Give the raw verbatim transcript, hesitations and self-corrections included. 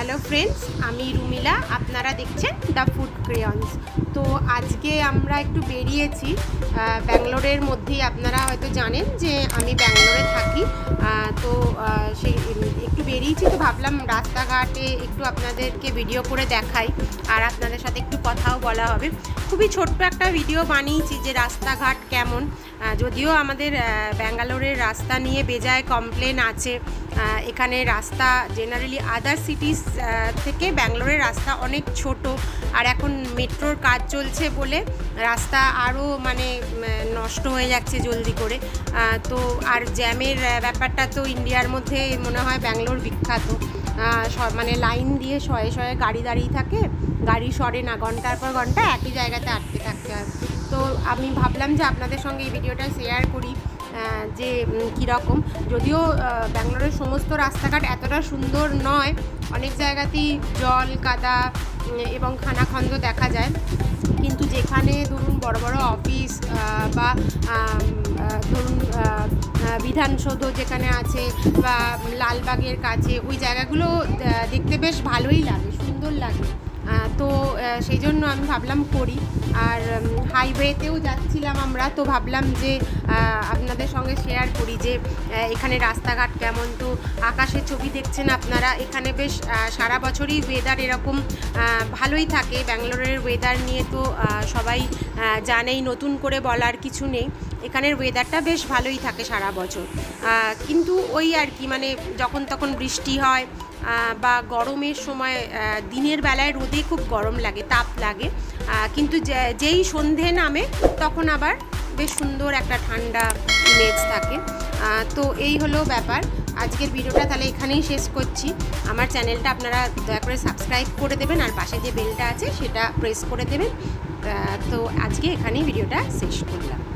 Hello friends आमी रुमिला आपनारा देखছেন the food crayons. তো আজকে আমরা একটু বেরিয়েছি ব্যাঙ্গালোরের মধ্যেই। আপনারা হয়তো জানেন যে আমি ব্যাঙ্গালোরে থাকি, তো সেই একটু বেরিয়েছি, তো ভাবলাম রাস্তাঘাটে একটু আপনাদেরকে ভিডিও করে দেখাই আর আপনাদের সাথে একটু কথাও বলা হবে। খুবই ছোট্ট একটা ভিডিও বানিয়েছি যে রাস্তাঘাট কেমন, যদিও আমাদের ব্যাঙ্গালোরের রাস্তা নিয়ে বেজায় কমপ্লেন আছে। এখানে রাস্তা জেনারেলি আদার সিটিস থেকে ব্যাঙ্গালোরের রাস্তা অনেক ছোট, আর এখন মেট্রোর কাজ চলছে বলে রাস্তা আরও মানে নষ্ট হয়ে যাচ্ছে জলদি করে। তো আর জ্যামের ব্যাপারটা তো ইন্ডিয়ার মধ্যে মনে হয় ব্যাঙ্গালোর বিখ্যাত। মানে লাইন দিয়ে শয়ে শয়ে গাড়ি দাঁড়িয়ে থাকে, গাড়ি সরে না, ঘন্টার পর ঘন্টা একই জায়গাতে আটকে থাকতে হয়। তো আমি ভাবলাম যে আপনাদের সঙ্গে এই ভিডিওটা শেয়ার করি যে কীরকম। যদিও ব্যাঙ্গালোরের সমস্ত রাস্তাঘাট এতটা সুন্দর নয়, অনেক জায়গাতেই জল কাদা এবং খানাখন্দ দেখা যায়, কিন্তু যেখানে ধরুন বড় বড় অফিস বা ধরুন বিধানসৌধ যেখানে আছে বা লালবাগের কাছে, ওই জায়গাগুলো দেখতে বেশ ভালোই লাগে, সুন্দর লাগে। তো সেই জন্য আমি ভাবলাম করি। আর হাইওয়েতেও যাচ্ছিলাম আমরা, তো ভাবলাম যে আপনাদের সঙ্গে শেয়ার করি যে এখানে রাস্তাঘাট কেমন। তো আকাশের ছবি দেখছেন আপনারা, এখানে বেশ সারা বছরই ওয়েদার এরকম ভালোই থাকে। ব্যাঙ্গালোরের ওয়েদার নিয়ে তো সবাই জানেই, নতুন করে বলার কিছু নেই। এখানের ওয়েদারটা বেশ ভালোই থাকে সারা বছর, কিন্তু ওই আর কি, মানে যখন তখন বৃষ্টি হয় বা গরমের সময় দিনের বেলায় রোদে খুব গরম লাগে, তাপ লাগে, কিন্তু যেই সন্ধে নামে তখন আবার বেশ সুন্দর একটা ঠান্ডা ইমেজ থাকে। তো এই হলো ব্যাপার। আজকের ভিডিওটা তাহলে এখানেই শেষ করছি। আমার চ্যানেলটা আপনারা দয়া করে সাবস্ক্রাইব করে দেবেন, আর পাশে যে বেলটা আছে সেটা প্রেস করে দেবেন। তো আজকে এখানেই ভিডিওটা শেষ করলাম।